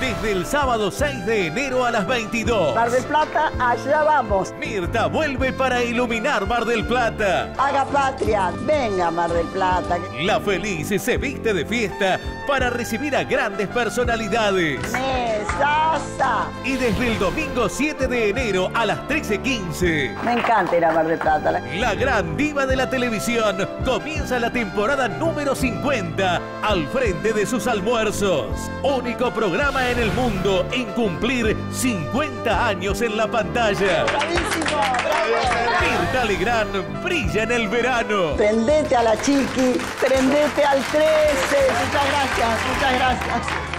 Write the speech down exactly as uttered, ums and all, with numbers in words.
desde el sábado seis de enero a las veintidós. Mar del Plata, allá vamos. Mirta vuelve para iluminar Mar del Plata. Haga patria, venga Mar del Plata. La Feliz se viste de fiesta para recibir a grandes personalidades. ¡Mesaza! Y desde el domingo siete de enero a las trece quince. Me encanta ir a Mar del Plata. La gran diva de la televisión comienza la temporada número cincuenta al frente de sus almuerzos. Único programa en el mundo en cumplir cincuenta años en la pantalla. ¡Bravísimo! ¡Bravo! Mirta Legrand brilla en el verano. Prendete a la chiqui, prendete al trece. Muchas gracias, muchas gracias.